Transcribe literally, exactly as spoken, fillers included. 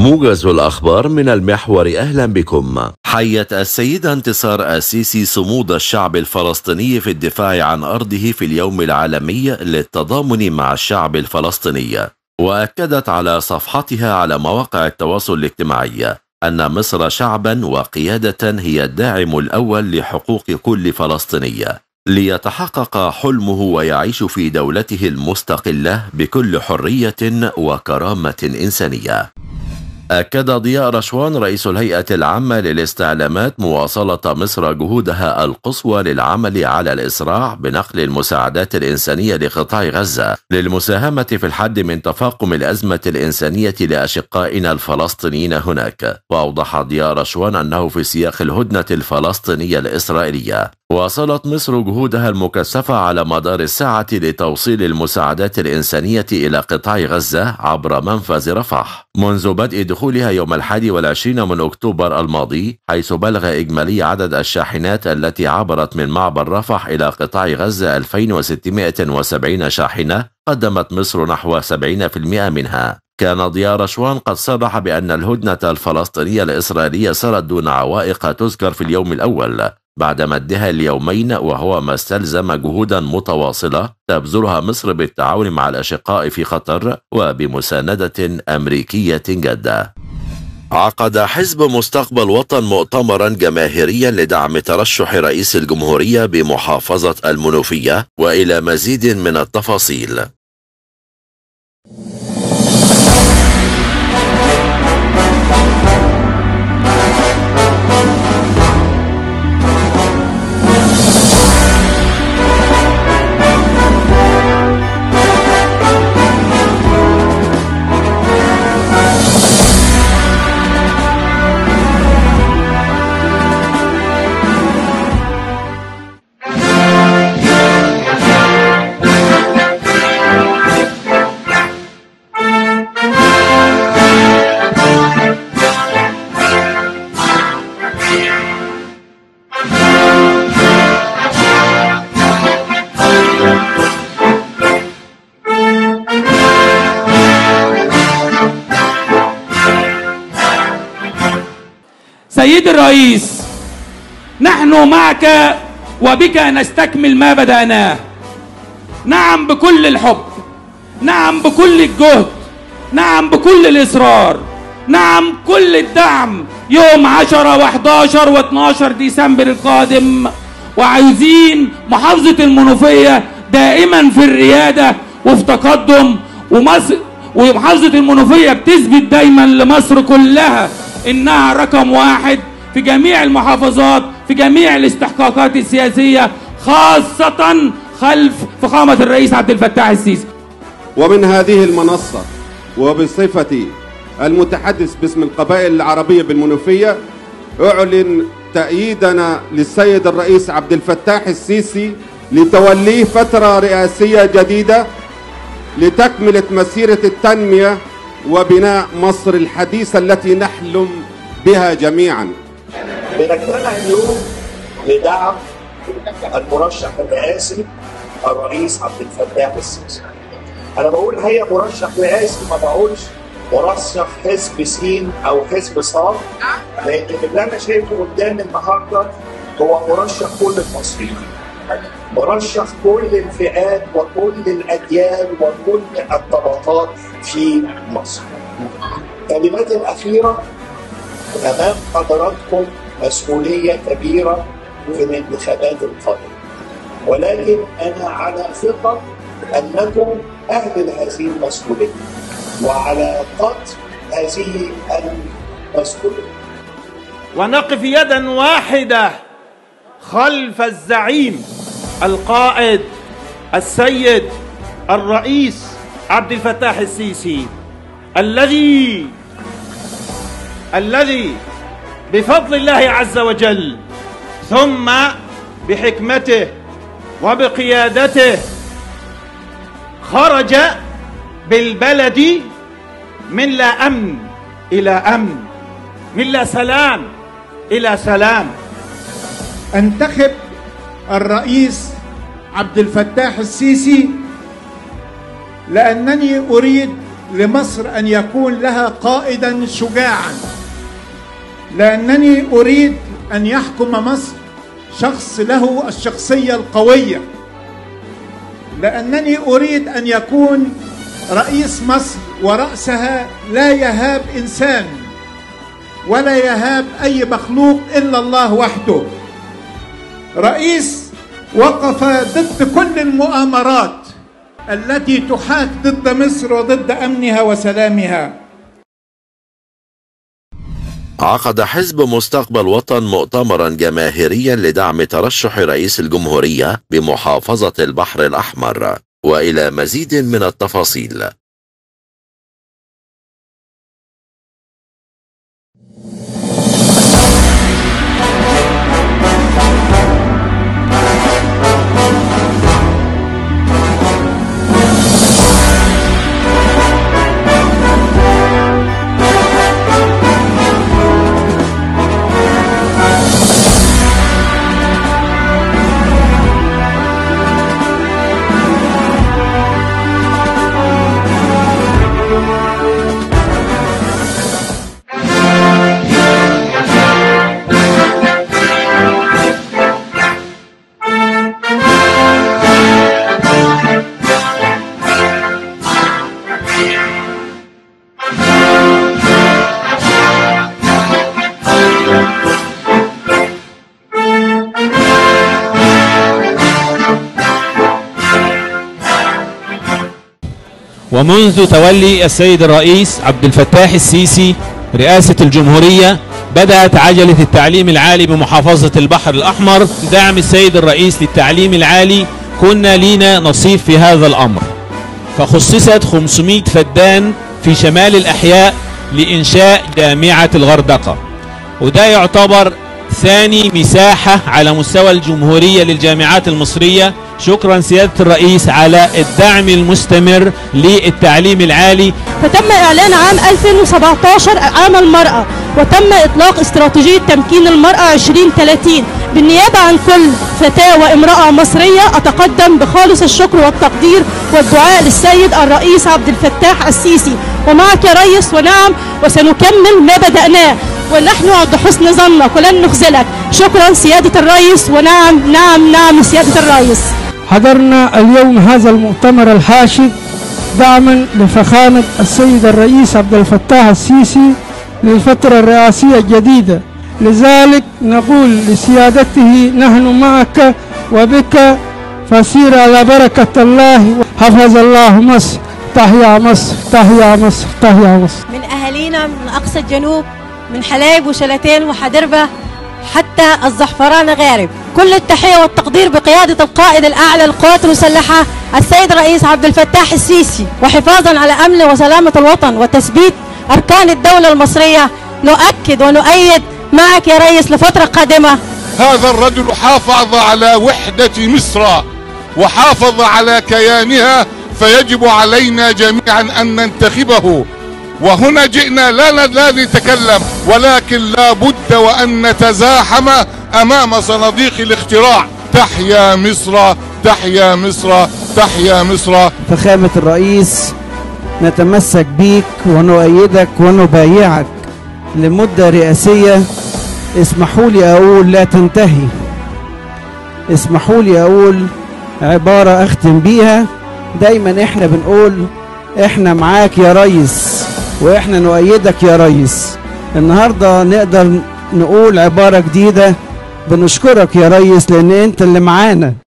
موجز الأخبار من المحور، أهلا بكم. حيت السيدة انتصار السيسي صمود الشعب الفلسطيني في الدفاع عن أرضه في اليوم العالمي للتضامن مع الشعب الفلسطيني، وأكدت على صفحتها على مواقع التواصل الاجتماعي أن مصر شعبا وقيادة هي الداعم الأول لحقوق كل فلسطيني ليتحقق حلمه ويعيش في دولته المستقلة بكل حرية وكرامة إنسانية. أكد ضياء رشوان رئيس الهيئة العامة للاستعلامات مواصلة مصر جهودها القصوى للعمل على الإسراع بنقل المساعدات الإنسانية لقطاع غزة للمساهمة في الحد من تفاقم الأزمة الإنسانية لأشقائنا الفلسطينيين هناك. وأوضح ضياء رشوان أنه في سياق الهدنة الفلسطينية الإسرائيلية واصلت مصر جهودها المكثفة على مدار الساعة لتوصيل المساعدات الإنسانية إلى قطاع غزة عبر منفذ رفح منذ بدء دخولها يوم الحادي والعشرين من أكتوبر الماضي، حيث بلغ إجمالي عدد الشاحنات التي عبرت من معبر رفح إلى قطاع غزة ألفين وستمائة وسبعين شاحنة، قدمت مصر نحو سبعين بالمئة منها. كان ضياء رشوان قد صرح بأن الهدنة الفلسطينية الإسرائيلية سرت دون عوائق تذكر في اليوم الأول بعد مدها اليومين، وهو ما استلزم جهودا متواصلة تبذلها مصر بالتعاون مع الأشقاء في قطر وبمساندة أمريكية جادة. عقد حزب مستقبل وطن مؤتمرا جماهيريا لدعم ترشح رئيس الجمهورية بمحافظة المنوفية، وإلى مزيد من التفاصيل. سيد الرئيس، نحن معك وبك نستكمل ما بدأناه. نعم بكل الحب، نعم بكل الجهد، نعم بكل الإصرار، نعم كل الدعم يوم عشرة وحداشر واثناشر ديسمبر القادم. وعايزين محافظة المنوفية دائما في الريادة وفي تقدم، ومصر ومحافظة المنوفية بتثبت دايما لمصر كلها إنها رقم واحد في جميع المحافظات في جميع الاستحقاقات السياسية، خاصة خلف فخامة الرئيس عبد الفتاح السيسي. ومن هذه المنصة وبصفتي المتحدث باسم القبائل العربية بالمنوفية أعلن تأييدنا للسيد الرئيس عبد الفتاح السيسي لتوليه فترة رئاسية جديدة لتكملة مسيرة التنمية وبناء مصر الحديثة التي نحلم بها جميعا. بنجتمع اليوم لدعم المرشح الرئاسي الرئيس عبد الفتاح السيسي. أنا بقول هي مرشح رئاسي، ما بقولش مرشح حزب سين أو حزب صاد، لأن اللي أنا شايفه قدامي النهارده هو مرشح كل المصريين، مرشح كل الفئات وكل الأديان وكل الطبقات في مصر. كلماتي الأخيرة أمام حضراتكم مسؤولية كبيرة في الانتخابات القادمة، ولكن أنا على ثقة أنكم أهل هذه المسؤولية وعلى قدر هذه المسؤولية، ونقف يدا واحدة خلف الزعيم القائد السيد الرئيس عبد الفتاح السيسي الذي الذي بفضل الله عز وجل ثم بحكمته وبقيادته خرج بالبلد من لا أمن إلى أمن، من لا سلام إلى سلام. انتخب الرئيس عبد الفتاح السيسي لأنني أريد لمصر أن يكون لها قائدا شجاعا، لأنني أريد أن يحكم مصر شخص له الشخصية القوية، لأنني أريد أن يكون رئيس مصر ورأسها لا يهاب إنسان ولا يهاب أي مخلوق إلا الله وحده، رئيس وقف ضد كل المؤامرات التي تحاك ضد مصر وضد أمنها وسلامها. عقد حزب مستقبل وطن مؤتمرا جماهيريا لدعم ترشح رئيس الجمهورية بمحافظة البحر الأحمر، وإلى مزيد من التفاصيل. ومنذ تولي السيد الرئيس عبد الفتاح السيسي رئاسة الجمهورية بدأت عجلة التعليم العالي بمحافظة البحر الأحمر. دعم السيد الرئيس للتعليم العالي كنا لينا نصيب في هذا الأمر، فخصصت خمسمائة فدان في شمال الأحياء لإنشاء جامعة الغردقة، وده يعتبر ثاني مساحة على مستوى الجمهورية للجامعات المصرية. شكرا سيادة الرئيس على الدعم المستمر للتعليم العالي. فتم إعلان عام ألفين وسبعة عشر عام المرأة، وتم إطلاق استراتيجية تمكين المرأة عشرين ثلاثين. بالنيابة عن كل فتاة وامرأة مصرية أتقدم بخالص الشكر والتقدير والدعاء للسيد الرئيس عبد الفتاح السيسي، ومعك يا ريس، ونعم وسنكمل ما بدأناه، ونحن عند حسن ظنك ولن نخذلك. شكرا سيادة الرئيس، ونعم نعم نعم سيادة الرئيس. حضرنا اليوم هذا المؤتمر الحاشد دعما لفخامة السيد الرئيس عبد الفتاح السيسي للفترة الرئاسية الجديدة، لذلك نقول لسيادته نحن معك وبك، فسير على بركة الله. حفظ الله مصر، تحيا مصر، تحيا مصر، تحيا مصر. من أهالينا من أقصى الجنوب، من حلايب وشلاتين وحدربة حتى الزعفران غارب، كل التحية والتقدير بقيادة القائد الأعلى للقوات المسلحة السيد الرئيس عبد الفتاح السيسي، وحفاظا على أمن وسلامة الوطن وتثبيت أركان الدولة المصرية. نؤكد ونؤيد معك يا ريس لفترة قادمة. هذا الرجل حافظ على وحدة مصر وحافظ على كيانها، فيجب علينا جميعا أن ننتخبه. وهنا جئنا لا لا نتكلم، ولكن لا بد وأن نتزاحم أمام صناديق الاختراع. تحيا مصر، تحيا مصر، تحيا مصر. فخامة الرئيس، نتمسك بيك ونؤيدك ونبايعك لمدة رئاسية، اسمحوا لي أقول لا تنتهي. اسمحوا لي أقول عبارة أختم بيها، دايما احنا بنقول احنا معاك يا ريس واحنا نؤيدك يا ريس. النهاردة نقدر نقول عبارة جديدة، بنشكرك يا ريس لأن انت اللي معانا.